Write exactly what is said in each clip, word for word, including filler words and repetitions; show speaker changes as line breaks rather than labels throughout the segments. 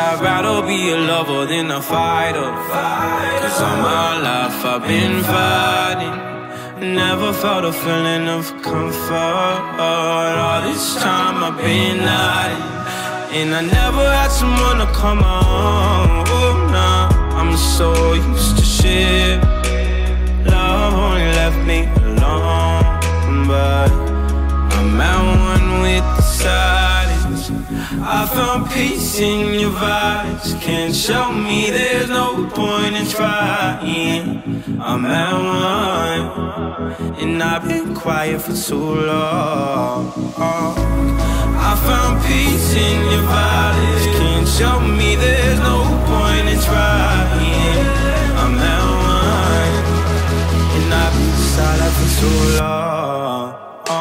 I'd rather be a lover than a fighter. Cause all my life I've been fighting, never felt a feeling of comfort. All this time I've been hiding, and I never had someone to come on. Oh, nah, I'm so used to shit. Love only left me alone, but I'm at one with the silence. I found peace in your vibes. Can't show me there's no point in trying. I'm at one, and I've been quiet for too long. I found peace in your vibes. Can't show me there's no point in trying. I'm at one, and I've been silent for too long.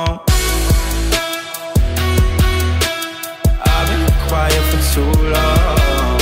I've been quiet for too long.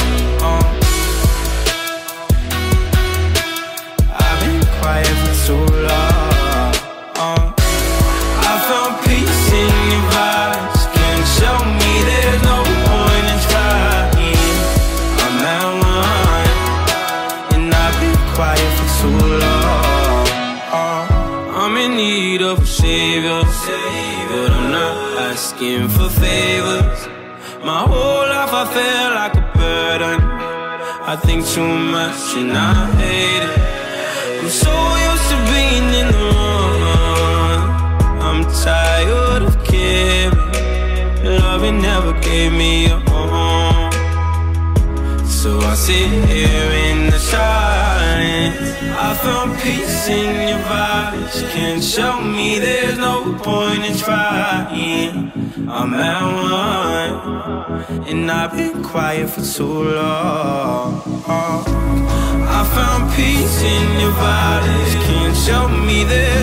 I've been quiet for too long. I found peace in your vibes. Can't show me there's no point in trying. I'm at one, and I've been quiet for too long. I'm in need of a savior, but I'm not asking for favors. My whole life I feel like a burden. I think too much and I hate it. I'm so used to being in the wrong. I'm tired of caring. Loving never gave me a home, so I sit here in the silence. I found peace in your vibes. Can't show me there's no point in trying. I'm at one, and I've been quiet for too long. I found peace in your vibes. Can't show me there's